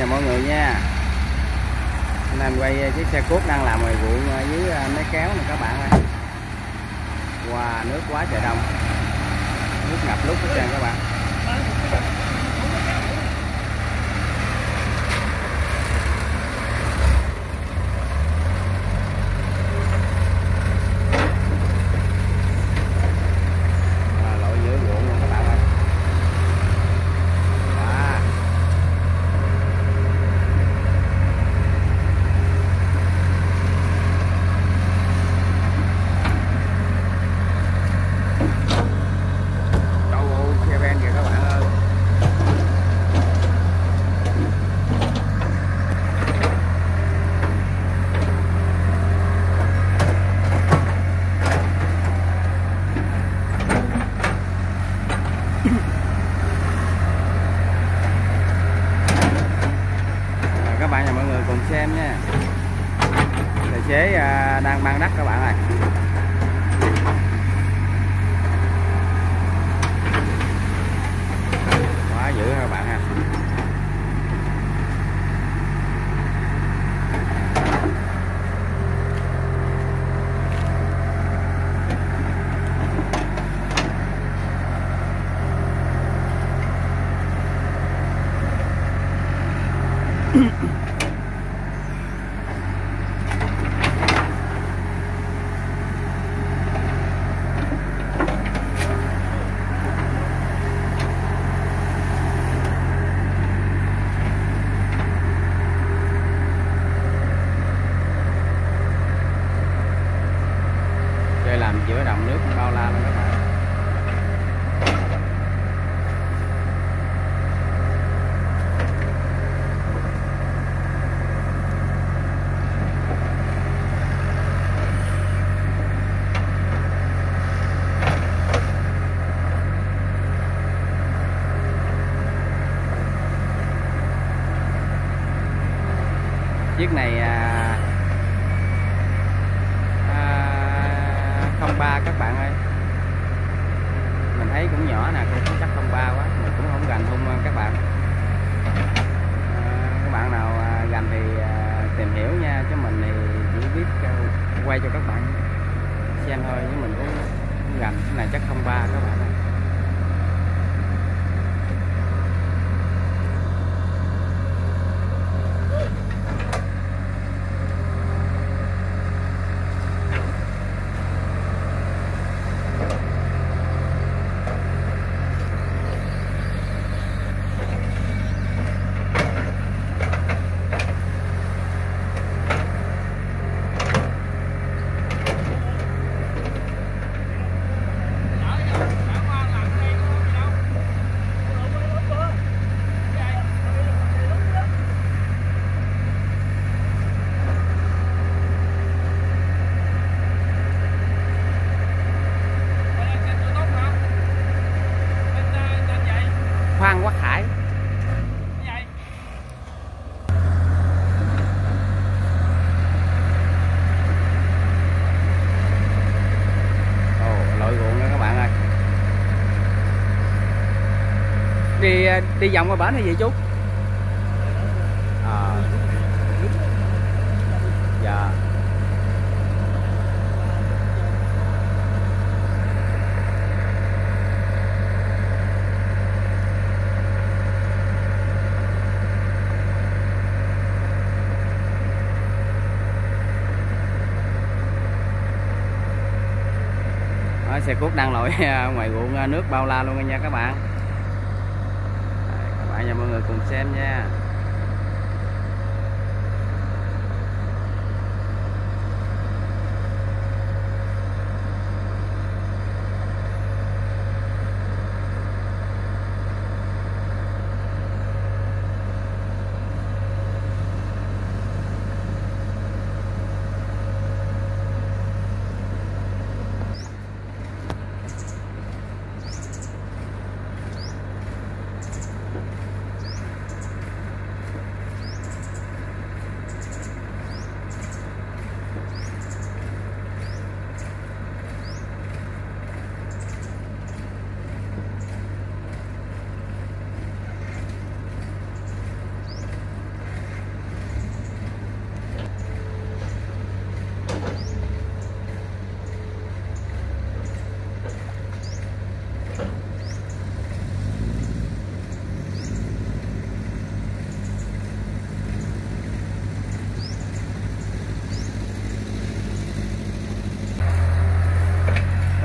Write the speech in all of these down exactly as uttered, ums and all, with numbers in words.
chào mọi người nha. Hôm nay mình quay chiếc xe cuốc đang làm ngoài ruộng dưới máy kéo này các bạn ơi. Wow, nước quá trời đông, nước ngập lúc hết trơn các bạn. Các bạn và mọi người cùng xem nha. Tài xế đang mang đất các bạn ơi. Quá dữ các bạn ha. Làm giữa đồng nước bao la luôn các bạn. Chiếc này à, không ba các bạn ơi, mình thấy cũng nhỏ nè, cũng chắc không ba quá, mình cũng không gành hung các bạn. À, các bạn nào gành thì à, tìm hiểu nha, chứ mình thì chỉ biết uh, quay cho các bạn xem thôi, chứ mình cũng không gành. Cái này chắc không ba các bạn ơi. Khoan Quát Hải. Ồ, lội ruộng nữa các bạn ơi. Đi đi vòng qua bển hay gì chú? À. Dạ. Xe cuốc đang lội ngoài ruộng nước bao la luôn nha các bạn. Các bạn và mọi người cùng xem nha.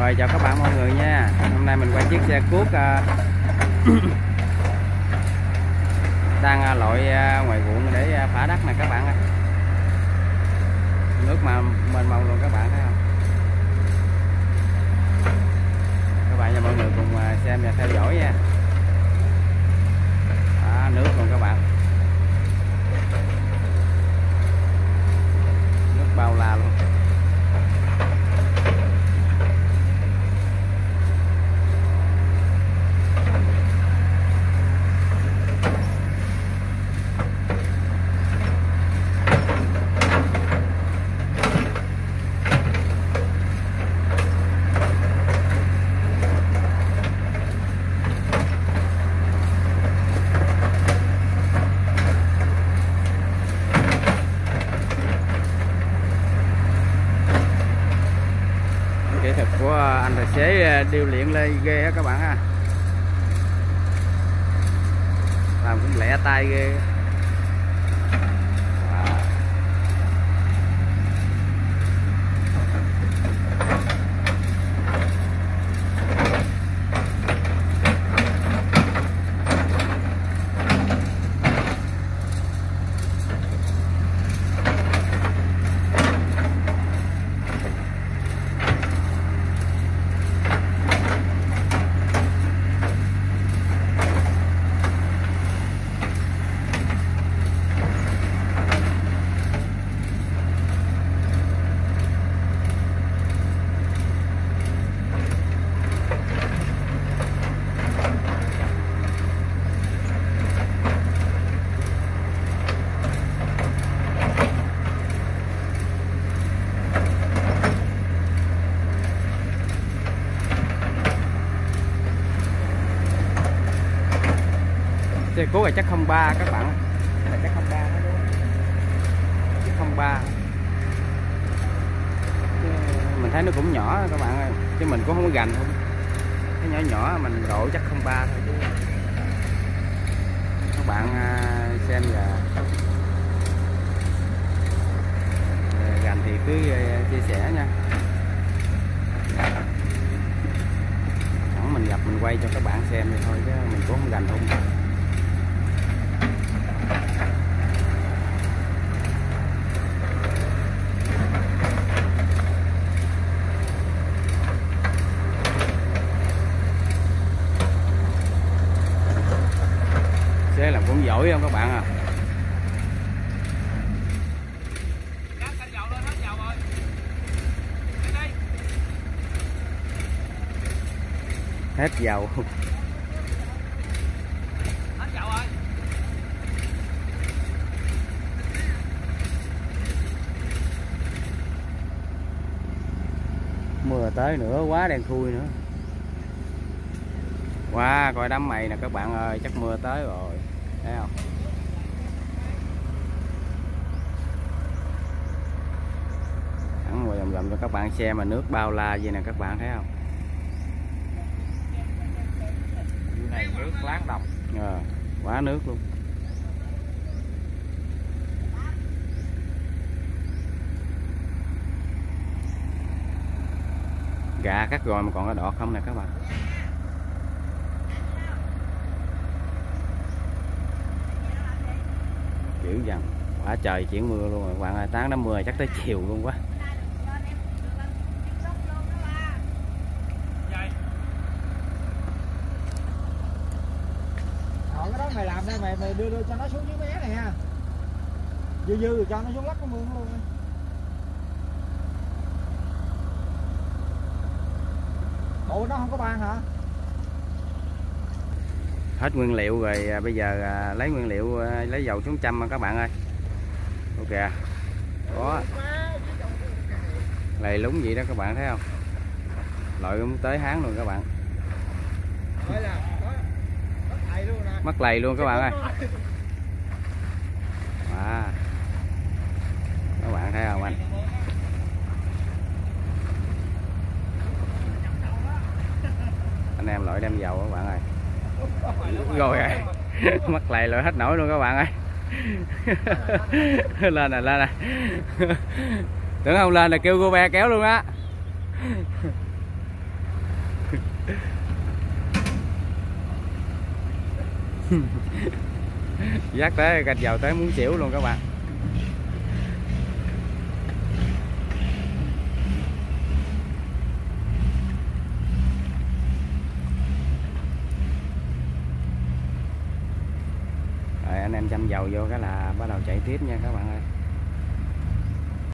Rồi chào các bạn mọi người nha. Hôm nay mình quay chiếc xe cuốc uh, đang uh, lội uh, ngoài ruộng để uh, phá đất này các bạn ơi. Nước mà mênh mông luôn các bạn thấy không? Các bạn và mọi người cùng uh, xem và theo dõi nha. Đó, nước luôn các bạn. Nước bao la luôn. Kỹ thuật của anh tài xế điêu luyện lên ghê á các bạn ha, làm cũng lẹ tay ghê. Xe cuốc là chắc không ba các bạn, là chắc không ba đó đúng không? Chắc không ba. Mình thấy nó cũng nhỏ các bạn ơi, chứ mình cũng không có gành không. Cái nhỏ nhỏ mình độ chắc không ba thôi chứ. Các bạn xem và gành thì cứ chia sẻ nha. Chẳng mình gặp mình quay cho các bạn xem vậy thôi chứ mình cũng không gành không. Xe làm cũng giỏi không các bạn à. Hết dầu. Hết dầu rồi. Mưa tới nữa quá đen thui nữa. Wow, coi đám mây nè các bạn ơi, chắc mưa tới rồi. Thấy không? Thẳng ngồi vòng vòng cho các bạn xem mà nước bao la vậy nè các bạn thấy không? Này nước láng đồng. À, quá nước luôn. Gà cắt rồi mà còn có đọt không nè các bạn. Kiểu dần quá trời chuyển mưa luôn rồi các bạn ơi, tán đám mưa chắc tới chiều luôn quá. Ờ, cái đó mày làm đây mày mày đưa, đưa cho nó xuống dưới mé này ha, dư dư rồi cho nó xuống lắc cái mương luôn. Bộ nó không có ban hả? Hết nguyên liệu rồi, bây giờ lấy nguyên liệu lấy dầu xuống châm các bạn ơi. Ok. Đó. Lầy lúng gì đó các bạn thấy không? Loại cũng tới háng luôn các bạn. Mất lầy luôn các bạn ơi. À. Các bạn thấy không anh? Anh em loại đem dầu các bạn ơi. Rồi rồi. Mất lầy loại hết nổi luôn các bạn ơi. Lên nè, lên nè. Tưởng không lên là kêu cô bé kéo luôn á. Dắt tới gạch dầu tới muốn xỉu luôn các bạn. Rồi anh em châm dầu vô cái là bắt đầu chạy tiếp nha các bạn ơi.